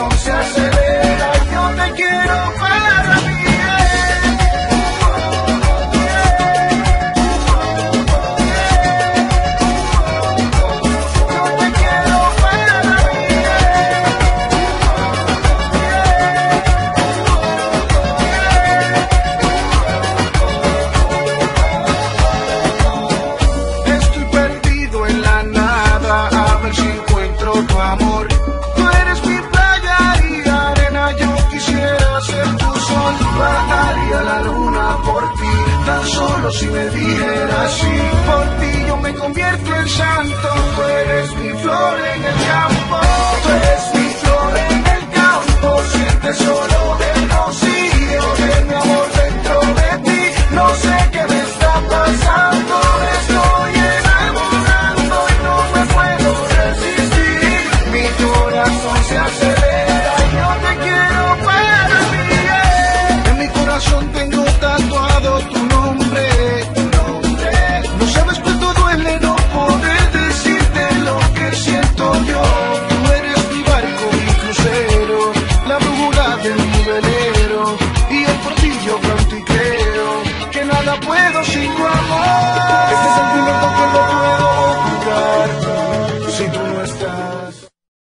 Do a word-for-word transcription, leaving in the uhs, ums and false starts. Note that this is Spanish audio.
corazón se acelera. Yo te quiero para mí. Tu amor, tú eres mi playa y arena, yo quisiera ser tu sol, bajaría la luna por ti, tan solo si me dijeras sí, por ti yo me convierto en santo, tú eres mi flor en el campo, tú eres mi flor en el campo, siente solo del rocío de mi amor dentro de ti, no sé qué me está pasando, estoy enamorando y no me puedo resistir. Mi corazón se acelera y yo te quiero para mí. En mi corazón tengo tatuado tu nombre. No sabes cuánto duele no poder decirte lo que siento yo. Tú eres mi barco, mi crucero, la brújula de mi velero. Y el por ti yo canto y creo que nada puedo sin tu